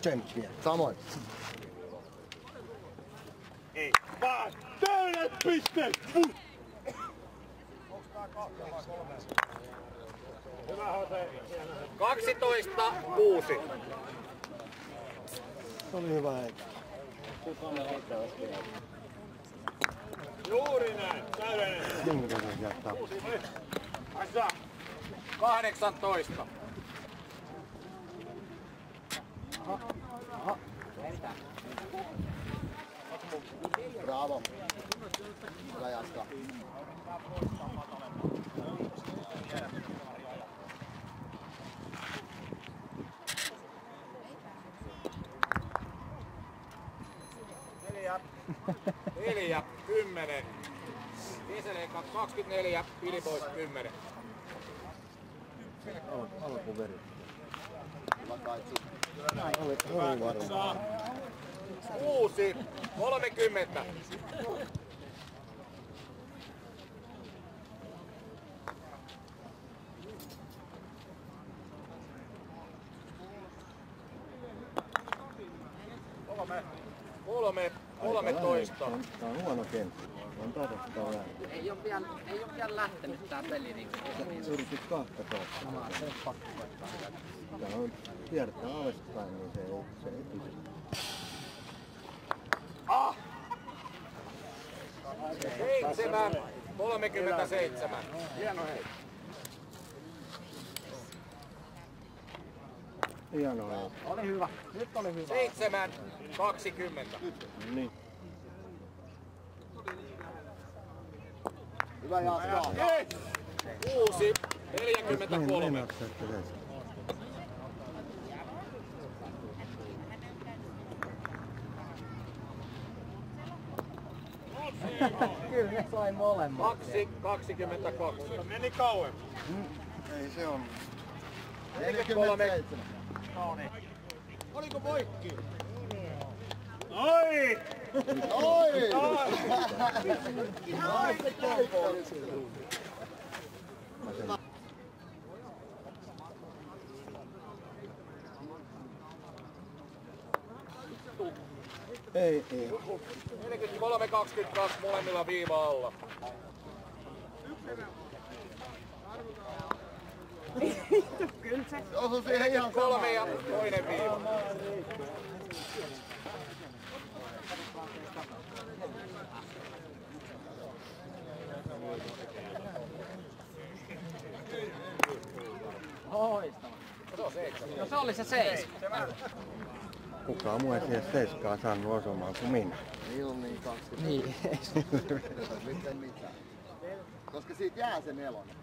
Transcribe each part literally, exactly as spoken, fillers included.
tsemppiä. Samoin. Ei vaan täydet pisteet! kaksitoista kuusi. Se oli hyvä hetki. Juuri näin, täydellinen. Jengi jättää. kahdeksantoista. Bravo. Hyvä jatkaa. Neljä, kymmenen. Keseleikka kaksikymmentäneljä, Filipois kymmenen. Alkuveri. Hyvä kaitsu. Oli varmaan. Kuusi, kolmekymmentä. Kolme. Kolme. Kolmetoista. Tää on huono kenttä. On tasoittaa vähän. Ei oo pian, ei oo pian lähtenyt tää peli niinku. Yritit kahtatoista. Samaa, se on pakko koittaa. Tää on kiertää alaspäin, niin se ei, se ei pysy. Ah! Seitsemän, kolmekymmentäseitsemän. Hieno hei. Hieno hei. Oli hyvä. Nyt oli hyvä. Seitsemän, kaksikymmentä. Niin. Hyvä jatkaa. Kuusi, neljäkymmentäkolme. Mennään se, että se. Kyllä ne sai molemmat. Kaksi, kaksikymmentäkaksi. Meni kauemmin. Ei se on. neljäkymmentäseitsemän. Oliko poikki? Oi! Oi! Ai se Ei, ei. neljäkymmentäkolme, kaksikymmentäkaksi, molemmilla viiva alla. Kyllä se. Osu siihen ihan Kolme ja toinen viiva. Loistava. Se on seitsemän. No se oli se seis. Kukaan muu ei siihen seiskaan saanut osumaan kuin minä. Niillä on niin kaksi. Niin. Nyt ei mitään. Koska siitä jää se nelonen.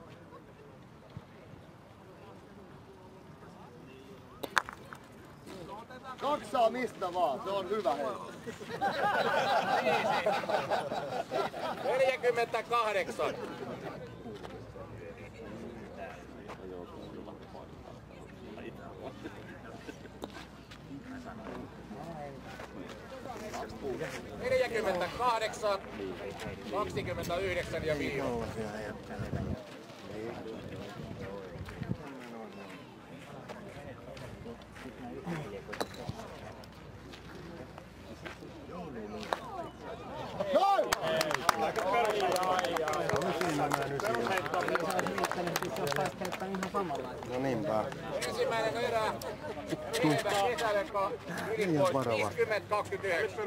Kaksi saa mistä vaan, se on hyvä heitto. neljäkymmentäkahdeksan. neljäkymmentäkahdeksan, kaksikymmentäyhdeksän ja viiva. Noin! aika perusheitto. No niinpä. Ensimmäinen erä. Viimeinen kesäleikko. Filipois viisikymmentä kaksikymmentäyhdeksän.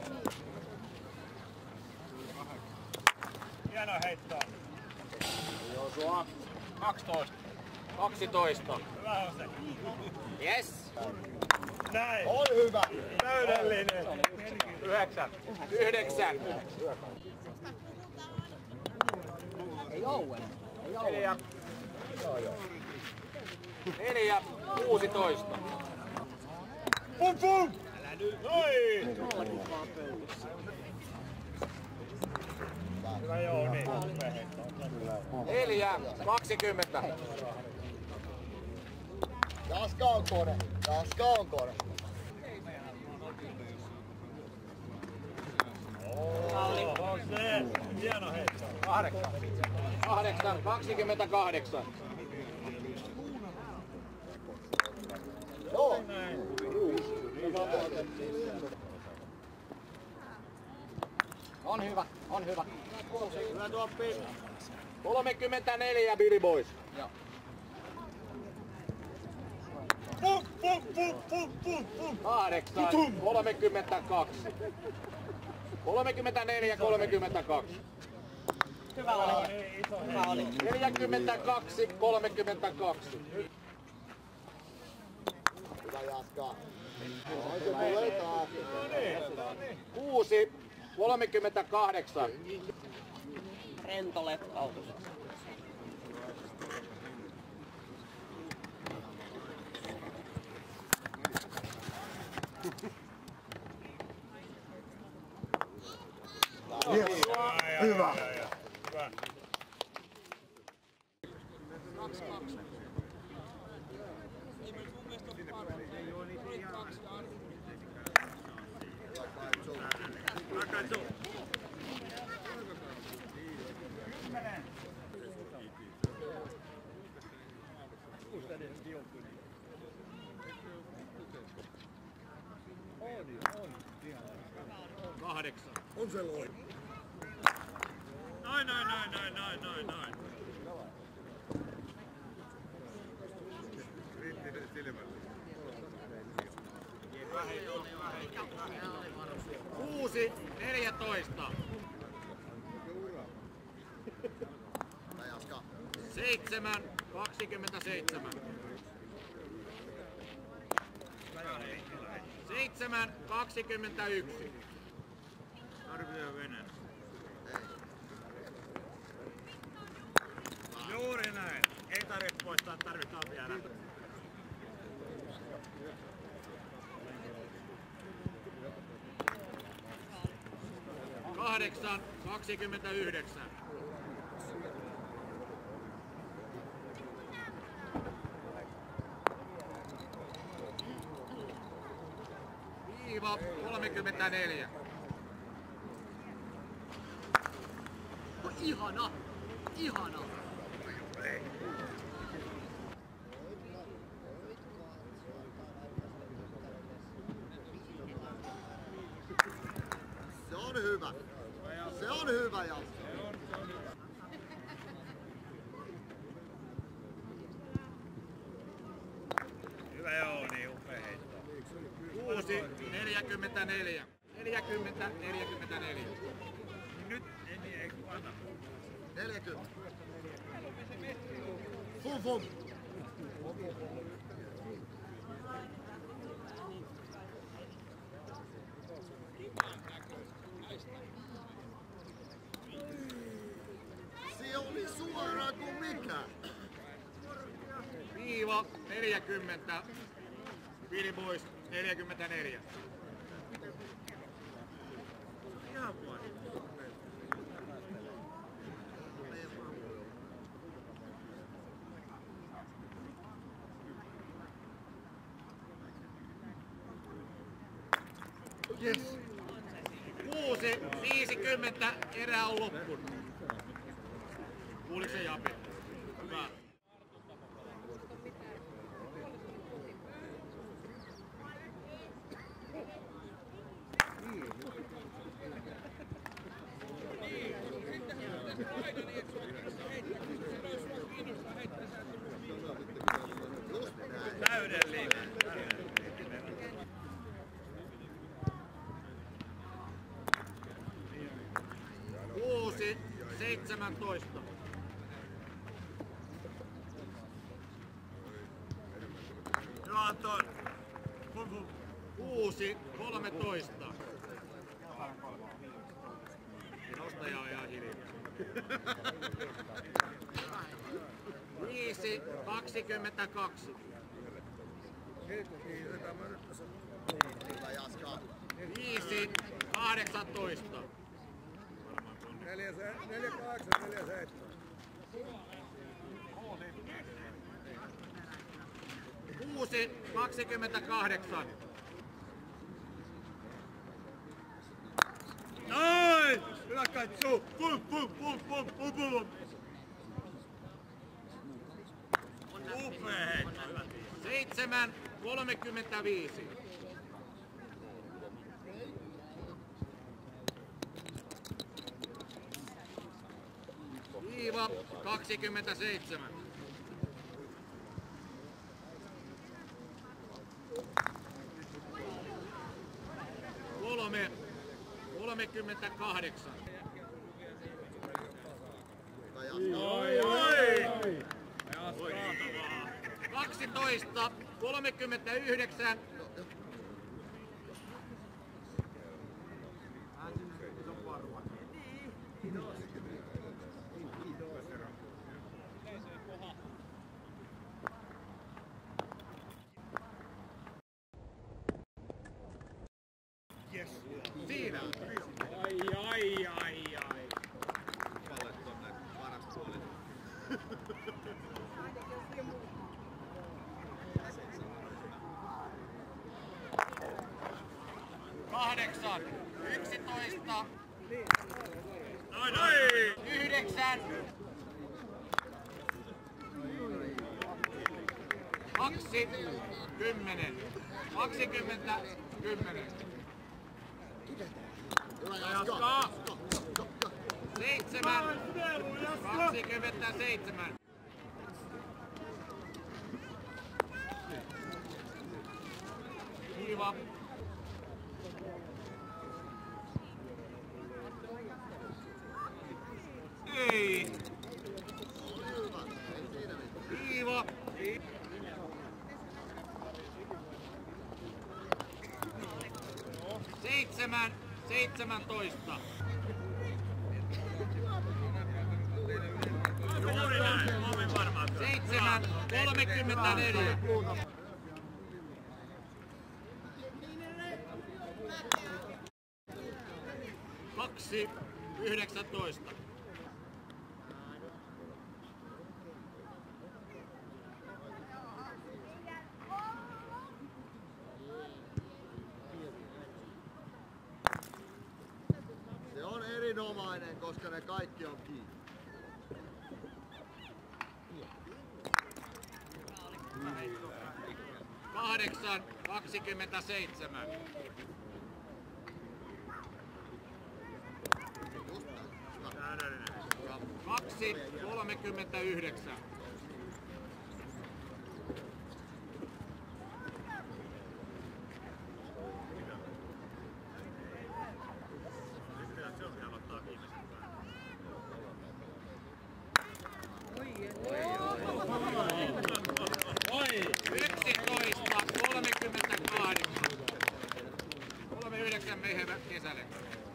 Hieno heitto. Joosua. kaksitoista. kaksitoista. Hyvä on se. Yes. Näin. On hyvä. Täydellinen. Yhdeksän. Yhdeksän. Ei Owen. Ei Owen. Neljä. Neljä. Kuusitoista. Pum pum. Noin. Hyvä Jouni. Neljä. Kaksikymmentä. Jaska on kone. Jaska on kone. On se. Hieno heitto. Kahdeksan. Kahdeksan. Kaksikymmentäkahdeksan. Joo. Näin. Kuusi. On hyvä, on hyvä. Hyvä tuo pinna. kolmekymmentäneljä Billy Boys. Joo. Pum, pum, pum, pum, pum, pum. Kahdeksan, kolmekymmentäkaksi. kolmekymmentäneljä, kolmekymmentäkaksi. Hyvä oli. Hyvä oli. neljäkymmentäkaksi, kolmekymmentäkaksi. Hyvä jatkaa. Noin se tulee taas. kuusi, kolmekymmentäkahdeksan. Rento letkautus. Yes. Hyvä. Hyvä. Kahdeksan. On se loi. Noin, noin, noin, noin, noin, noin, noin. Kuusi, neljätoista. Hyvä jatkaa. Seitsemän, kaksikymmentäseitsemän. Seitsemän, kaksikymmentäyksi. Arvioi veneen. Juuri näin. Ei tarvitse poistaa, tarvitaan vielä. Kahdeksan, kaksikymmentäyhdeksän. Viiva, kolmekymmentäneljä. Ihana! Ihana! Se on hyvä. Se on hyvä jatkaa. Hyvä joo, niin upea heitto. Kuusi, neljäkymmentäneljä. Neljäkymmentä, neljäkymmentäneljä. Nyt ei niin, ei anna. neljäkymmentä. Fum fum. Se oli suora kuin mikä. Viiva, neljäkymmentä. Billy Boys, neljäkymmentäneljä. Ihan vuosi. Yes. Kuusi, viisikymmentä, erä on loppunut. Kuuliko se Japi? Hyvä. Täydellinen. Kuusi, seitsemäntoista. Hyvä Anton. Fum, fum. Kuusi, kolmetoista. Nostaja on ihan hiljaa. Viisi, kaksikymmentäkaksi. Hyvä jatkaa. Viisi, kahdeksantoista. Neljä, neljä, kahdeksan, neljä, seitsemän. Kuusi, kaksikymmentäkahdeksan. Noin! Hyvä katso! Pum, pum, pum, pum, pum, pum. Upea heitto. Hyvä. Seitsemän, kolmekymmentäviisi. kaksikymmentäseitsemän. Kolme. kolmekymmentäkahdeksan. Oi, oi! kaksitoista. kolmekymmentäyhdeksän. Siinä. Ai, ai, ai, ai. Kahdeksan. Yksitoista. Noin, noin! Yhdeksän. Kaksi. Kymmenen. Kaksikymmentä. Kymmenen. Jatkaa! Seitsemän. Kaksikymmentäseitsemän. Kiva. Ei. Kiva. Seitsemän. Seitsemäntoista. Juuri näin, olen varma. Seitsemän. Kolmekymmentäneljä. Kaksi. Yhdeksäntoista. Se on erinomainen, koska ne kaikki on kiinni. Kahdeksan. Kaksikymmentäseitsemän. Kaksi. Kolmekymmentäyhdeksän. Yksitoista. Kolmekymmentäkahdeksan. Kolme yhdeksän meihin kesälle.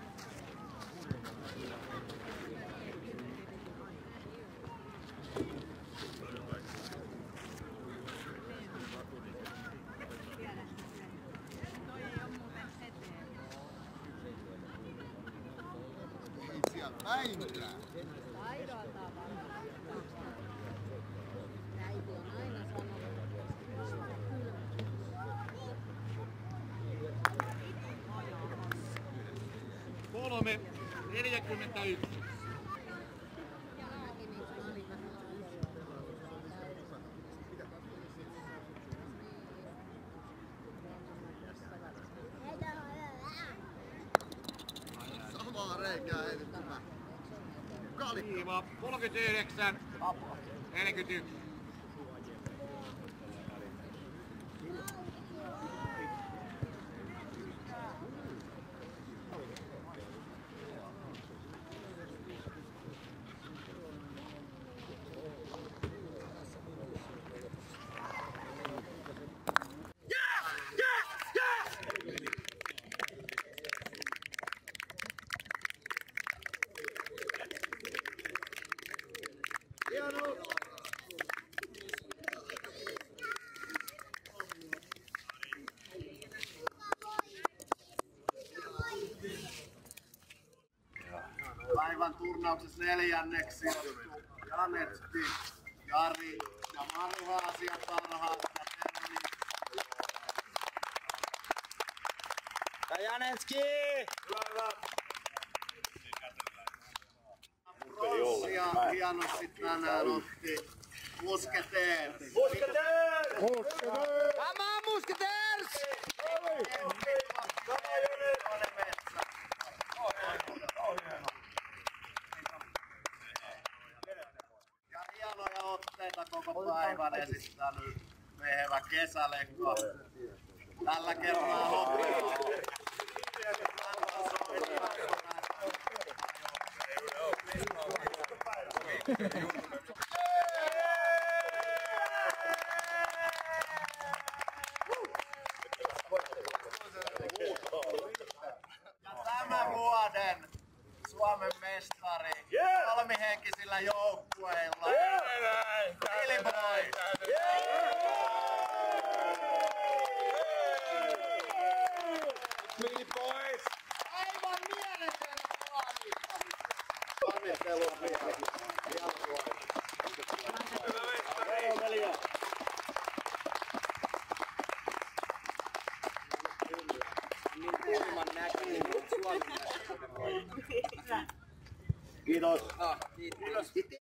Ei siellä päinkään. Taidoltaan varmaan. Äiti on aina sanonut. Kolme. Neljäkymmentäyksi. Samaa reikää heitetty. Kalikka. Kiva. kolmekymmentäyhdeksän. neljäkymmentäyksi. Päivän turnauksessa neljänneksi Janetski, Jari ja Mari Haasia parhaat ja Terni. Ja Janetski! Pronssia hienosti tänään otti Musketeers. Musketeers! Musketeers! Come on, Musketeers! hienoja otteita koko päivän esittänyt mehevä Kesälekko. Tällä kertaa hoppaa. Ja tämän vuoden Suomen mestari kolmihenkisillä joukkueilla. Billy Boys! Billy Boys! Aivan mieletön puoli! Onnittelut vielä. Niin kulman näköinen Suomen. Kiitos. Ah, kiitos.